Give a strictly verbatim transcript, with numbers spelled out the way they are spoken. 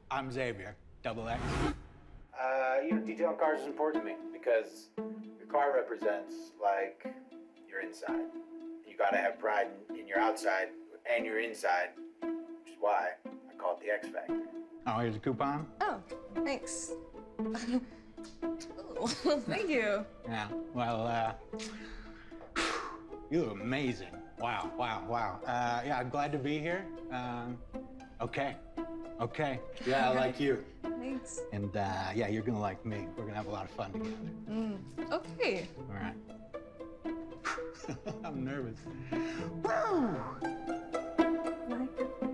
I'm Xavier, double X. Uh, you know, detail on cars is important to me because your car represents, like, your inside. You gotta have pride in, in your outside and your inside, which is why I call it the X Factor. Oh, here's a coupon. Oh, thanks. Oh, thank you. Yeah, well, uh, you look amazing. Wow, wow, wow. Uh, yeah, I'm glad to be here. Um, okay, okay. Yeah, I like you. Thanks. And uh, yeah, you're gonna like me. We're gonna have a lot of fun together. Mm, okay. All right. I'm nervous. Woo! Like